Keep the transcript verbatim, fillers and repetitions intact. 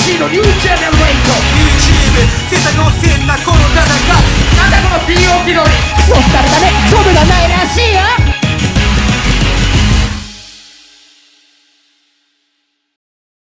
シーのニュージェネレート YouTube 世界のせんなこの戦いなんだこの ピーオー 気取りクソったれだねジョブがないらしいよ